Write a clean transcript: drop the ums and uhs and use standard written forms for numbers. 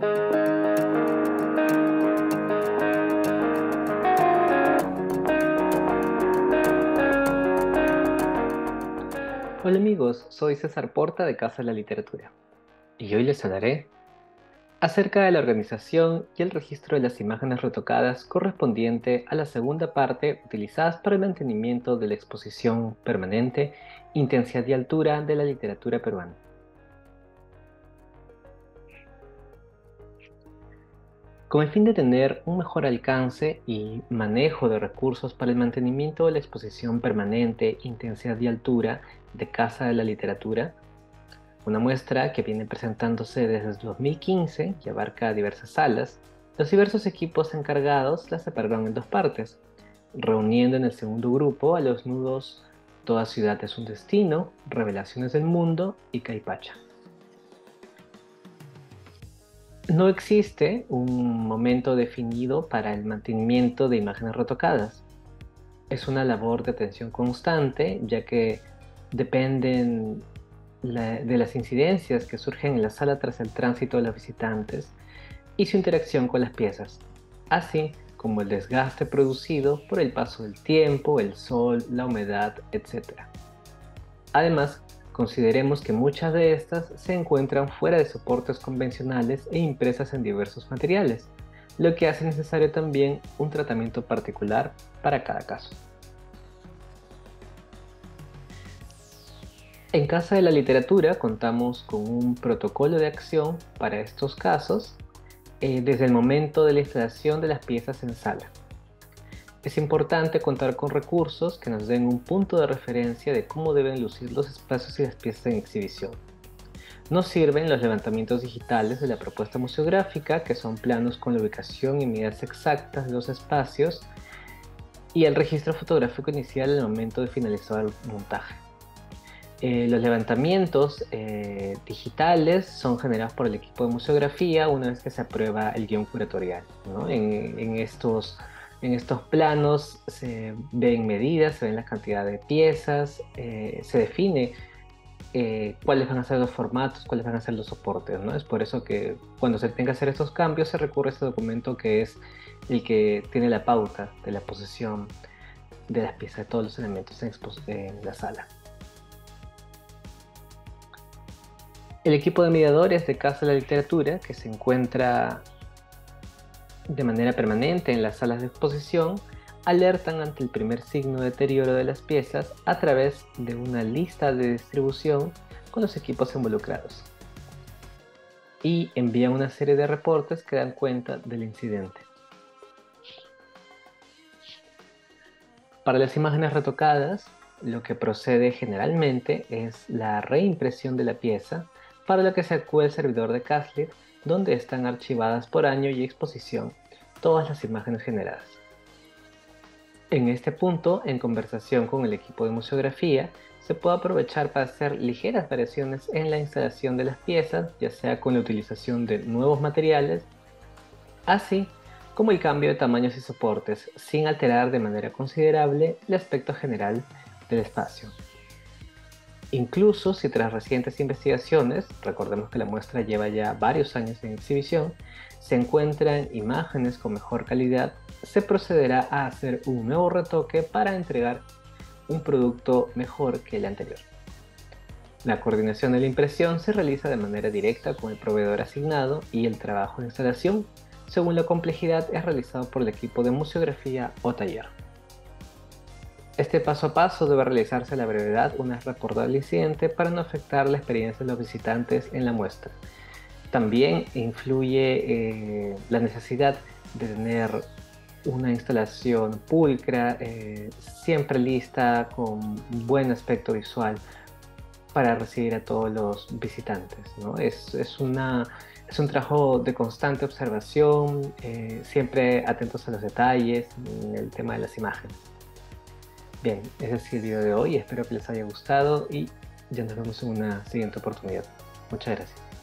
Hola amigos, soy César Porta de Casa de la Literatura y hoy les hablaré acerca de la organización y el registro de las imágenes retocadas correspondiente a la segunda parte utilizadas para el mantenimiento de la exposición permanente Intensidad y Altura de la Literatura Peruana. Con el fin de tener un mejor alcance y manejo de recursos para el mantenimiento de la exposición permanente Intensidad y Altura de Casa de la Literatura, una muestra que viene presentándose desde el 2015 y abarca diversas salas. Los diversos equipos encargados la separaron en dos partes, reuniendo en el segundo grupo a los nudos Toda ciudad es un destino, Revelaciones del mundo y Caipacha. No existe un momento definido para el mantenimiento de imágenes retocadas. Es una labor de atención constante, ya que dependen de las incidencias que surgen en la sala tras el tránsito de los visitantes y su interacción con las piezas, así como el desgaste producido por el paso del tiempo, el sol, la humedad, etc. Además, consideremos que muchas de estas se encuentran fuera de soportes convencionales e impresas en diversos materiales, lo que hace necesario también un tratamiento particular para cada caso. En Casa de la Literatura contamos con un protocolo de acción para estos casos desde el momento de la instalación de las piezas en sala. Es importante contar con recursos que nos den un punto de referencia de cómo deben lucir los espacios y las piezas en exhibición. Nos sirven los levantamientos digitales de la propuesta museográfica, que son planos con la ubicación y medidas exactas de los espacios, y el registro fotográfico inicial al momento de finalizar el montaje. Los levantamientos digitales son generados por el equipo de museografía una vez que se aprueba el guión curatorial, ¿no? En estos planos se ven medidas, se ven la cantidad de piezas, se define cuáles van a ser los formatos, cuáles van a ser los soportes, ¿no? Es por eso que cuando se tenga que hacer estos cambios se recurre a este documento que es el que tiene la pauta de la posición de las piezas, de todos los elementos en la sala. El equipo de mediadores de Casa de la Literatura, que se encuentra de manera permanente en las salas de exposición, alertan ante el primer signo de deterioro de las piezas a través de una lista de distribución con los equipos involucrados y envían una serie de reportes que dan cuenta del incidente. Para las imágenes retocadas, lo que procede generalmente es la reimpresión de la pieza, para lo que se acude al servidor de Caslit, donde están archivadas por año y exposición todas las imágenes generadas. En este punto, en conversación con el equipo de museografía, se puede aprovechar para hacer ligeras variaciones en la instalación de las piezas, ya sea con la utilización de nuevos materiales, así como el cambio de tamaños y soportes, sin alterar de manera considerable el aspecto general del espacio. Incluso si tras recientes investigaciones, recordemos que la muestra lleva ya varios años en exhibición, se encuentran imágenes con mejor calidad, se procederá a hacer un nuevo retoque para entregar un producto mejor que el anterior. La coordinación de la impresión se realiza de manera directa con el proveedor asignado y el trabajo de instalación, según la complejidad, es realizado por el equipo de museografía o taller. Este paso a paso debe realizarse a la brevedad una vez reportado el incidente para no afectar la experiencia de los visitantes en la muestra. También influye la necesidad de tener una instalación pulcra, siempre lista, con buen aspecto visual para recibir a todos los visitantes, ¿no? Es un trabajo de constante observación, siempre atentos a los detalles en el tema de las imágenes. Bien, ese es el video de hoy, espero que les haya gustado y ya nos vemos en una siguiente oportunidad. Muchas gracias.